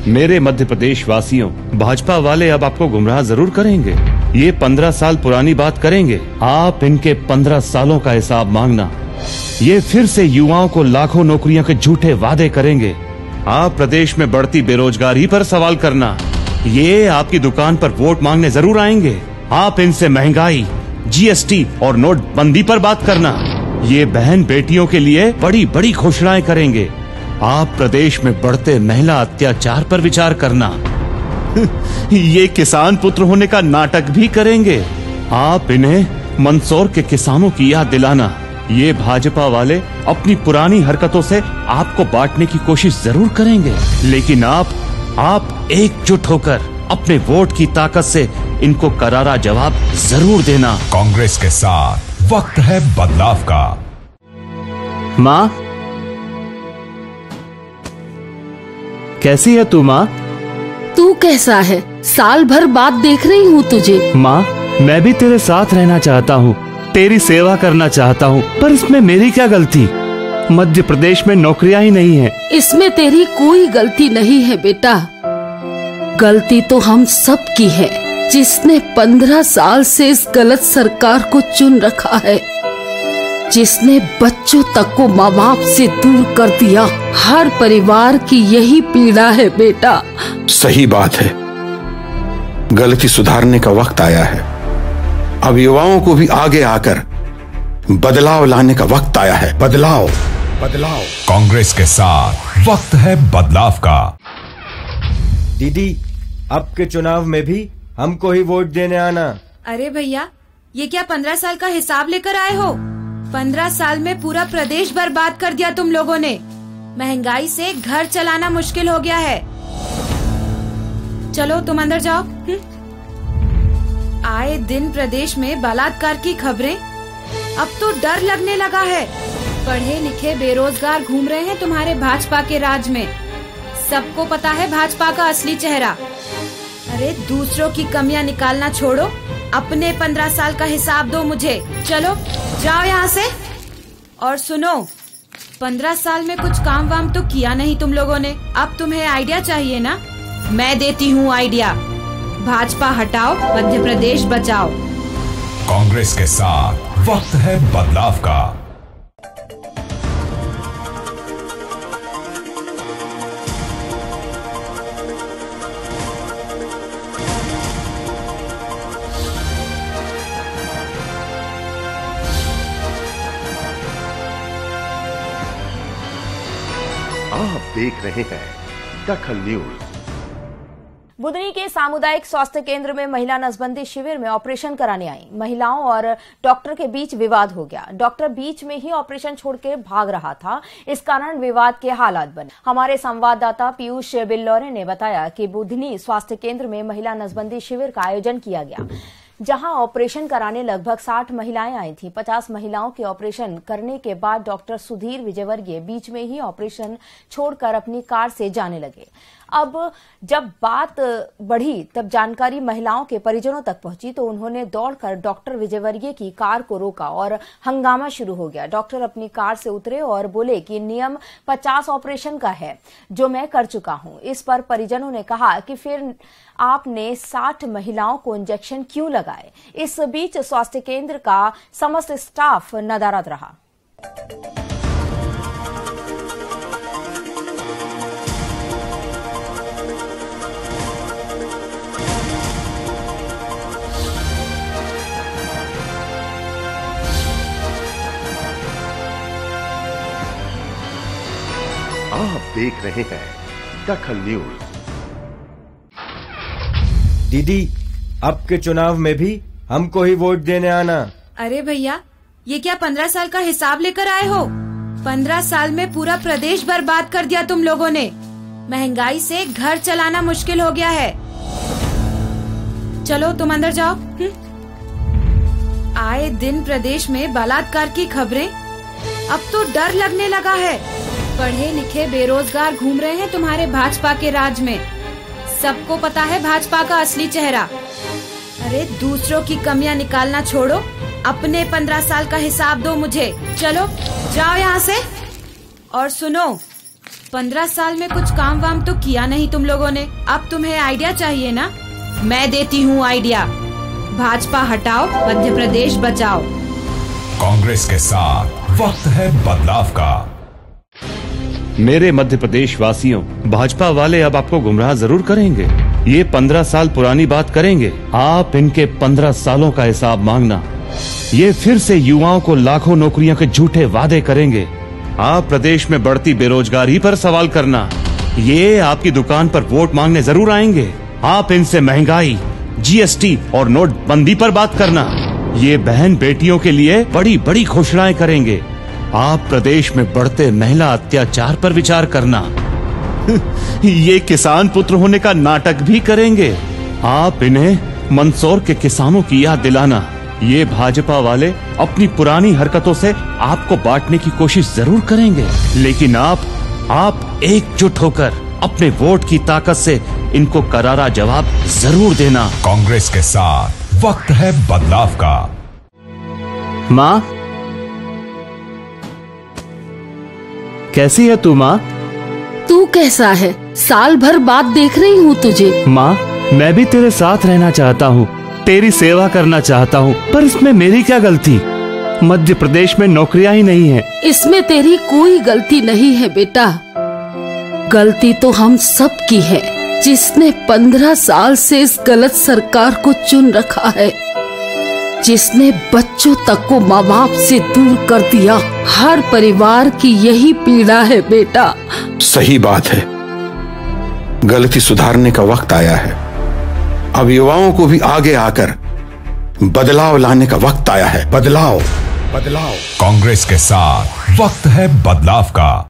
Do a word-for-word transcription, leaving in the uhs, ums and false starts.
मेरे मध्य प्रदेश वासियों, भाजपा वाले अब आपको गुमराह जरूर करेंगे। ये पंद्रह साल पुरानी बात करेंगे। आप इनके पंद्रह सालों का हिसाब मांगना। ये फिर से युवाओं को लाखों नौकरियों के झूठे वादे करेंगे। आप प्रदेश में बढ़ती बेरोजगारी पर सवाल करना। ये आपकी दुकान पर वोट मांगने जरूर आएंगे। आप इनसे महंगाई, जीएसटी और नोटबंदी पर बात करना। ये बहन बेटियों के लिए बड़ी बड़ी घोषणाएं करेंगे। आप प्रदेश में बढ़ते महिला अत्याचार पर विचार करना। ये किसान पुत्र होने का नाटक भी करेंगे। आप इन्हें मंदसौर के किसानों की याद दिलाना। ये भाजपा वाले अपनी पुरानी हरकतों से आपको बांटने की कोशिश जरूर करेंगे, लेकिन आप आप एकजुट होकर अपने वोट की ताकत से इनको करारा जवाब जरूर देना। कांग्रेस के साथ वक्त है बदलाव का। माँ, कैसी है तू माँ? तू कैसा है? साल भर बाद देख रही हूँ तुझे। माँ, मैं भी तेरे साथ रहना चाहता हूँ, तेरी सेवा करना चाहता हूँ, पर इसमें मेरी क्या गलती? मध्य प्रदेश में नौकरियाँ ही नहीं है। इसमें तेरी कोई गलती नहीं है बेटा। गलती तो हम सब की है, जिसने पंद्रह साल से इस गलत सरकार को चुन रखा है, जिसने बच्चों तक को माँ बाप से दूर कर दिया। हर परिवार की यही पीड़ा है बेटा। सही बात है, गलती सुधारने का वक्त आया है। अब युवाओं को भी आगे आकर बदलाव लाने का वक्त आया है। बदलाव बदलाव कांग्रेस के साथ वक्त है बदलाव का। दीदी, अब के चुनाव में भी हमको ही वोट देने आना। अरे भैया, ये क्या पंद्रह साल का हिसाब लेकर आए हो? पंद्रह साल में पूरा प्रदेश बर्बाद कर दिया तुम लोगों ने। महंगाई से घर चलाना मुश्किल हो गया है। चलो तुम अंदर जाओ। आए दिन प्रदेश में बलात्कार की खबरें। अब तो डर लगने लगा है। पढ़े लिखे बेरोजगार घूम रहे हैं तुम्हारे भाजपा के राज में। सबको पता है भाजपा का असली चेहरा। अरे दूसरों की कमियां निकालना छोड़ो, अपने पंद्रह साल का हिसाब दो मुझे। चलो जाओ यहाँ से। और सुनो, पंद्रह साल में कुछ काम वाम तो किया नहीं तुम लोगों ने। अब तुम्हें आइडिया चाहिए ना? मैं देती हूँ आइडिया। भाजपा हटाओ, मध्य प्रदेश बचाओ। कांग्रेस के साथ वक्त है बदलाव का। आप देख रहे हैं दखल न्यूज। बुधनी के सामुदायिक स्वास्थ्य केंद्र में महिला नसबंदी शिविर में ऑपरेशन कराने आई महिलाओं और डॉक्टर के बीच विवाद हो गया। डॉक्टर बीच में ही ऑपरेशन छोड़ के भाग रहा था, इस कारण विवाद के हालात बने। हमारे संवाददाता पीयूष बिल्लौरे ने बताया कि बुधनी स्वास्थ्य केंद्र में महिला नसबंदी शिविर का आयोजन किया गया, जहां ऑपरेशन कराने लगभग साठ महिलाएं आई थी। पचास महिलाओं के ऑपरेशन करने के बाद डॉक्टर सुधीर विजयवर्गीय बीच में ही ऑपरेशन छोड़कर अपनी कार से जाने लगे। अब जब बात बढ़ी तब जानकारी महिलाओं के परिजनों तक पहुंची तो उन्होंने दौड़कर डॉक्टर विजयवर्गीय की कार को रोका और हंगामा शुरू हो गया। डॉक्टर अपनी कार से उतरे और बोले कि नियम पचास ऑपरेशन का है, जो मैं कर चुका हूं। इस पर परिजनों ने कहा कि फिर आपने साठ महिलाओं को इंजेक्शन क्यों लगाए। इस बीच स्वास्थ्य केंद्र का समस्त स्टाफ नदारद रहा। आप देख रहे हैं दखल न्यूज। दीदी, अब के चुनाव में भी हमको ही वोट देने आना। अरे भैया, ये क्या पंद्रह साल का हिसाब लेकर आए हो? पंद्रह साल में पूरा प्रदेश बर्बाद कर दिया तुम लोगों ने। महंगाई से घर चलाना मुश्किल हो गया है। चलो तुम अंदर जाओ। आए दिन प्रदेश में बलात्कार की खबरें। अब तो डर लगने लगा है। पढ़े लिखे बेरोजगार घूम रहे हैं तुम्हारे भाजपा के राज में। सबको पता है भाजपा का असली चेहरा। अरे दूसरों की कमियां निकालना छोड़ो, अपने पंद्रह साल का हिसाब दो मुझे। चलो जाओ यहाँ से। और सुनो, पंद्रह साल में कुछ काम वाम तो किया नहीं तुम लोगों ने। अब तुम्हें आइडिया चाहिए ना? मैं देती हूँ आइडिया। भाजपा हटाओ, मध्य प्रदेश बचाओ। कांग्रेस के साथ वक्त है बदलाव का। मेरे मध्य प्रदेश वासियों, भाजपा वाले अब आपको गुमराह जरूर करेंगे। ये पंद्रह साल पुरानी बात करेंगे। आप इनके पंद्रह सालों का हिसाब मांगना। ये फिर से युवाओं को लाखों नौकरियों के झूठे वादे करेंगे। आप प्रदेश में बढ़ती बेरोजगारी पर सवाल करना। ये आपकी दुकान पर वोट मांगने जरूर आएंगे। आप इनसे महंगाई, जीएसटी और नोटबंदी पर बात करना। ये बहन बेटियों के लिए बड़ी बड़ी घोषणाएं करेंगे। आप प्रदेश में बढ़ते महिला अत्याचार पर विचार करना। ये किसान पुत्र होने का नाटक भी करेंगे। आप इन्हें मंदसौर के किसानों की याद दिलाना। ये भाजपा वाले अपनी पुरानी हरकतों से आपको बांटने की कोशिश जरूर करेंगे, लेकिन आप आप एकजुट होकर अपने वोट की ताकत से इनको करारा जवाब जरूर देना। कांग्रेस के साथ वक्त है बदलाव का। माँ, कैसी है तू माँ? तू कैसा है? साल भर बाद देख रही हूँ तुझे। माँ, मैं भी तेरे साथ रहना चाहता हूँ, तेरी सेवा करना चाहता हूँ, पर इसमें मेरी क्या गलती? मध्य प्रदेश में नौकरियां ही नहीं है। इसमें तेरी कोई गलती नहीं है बेटा। गलती तो हम सब की है, जिसने पंद्रह साल से इस गलत सरकार को चुन रखा है, जिसने बच्चों तक को माँ बाप से दूर कर दिया। हर परिवार की यही पीड़ा है बेटा। सही बात है, गलती सुधारने का वक्त आया है। अब युवाओं को भी आगे आकर बदलाव लाने का वक्त आया है। बदलाव बदलाव कांग्रेस के साथ वक्त है बदलाव का।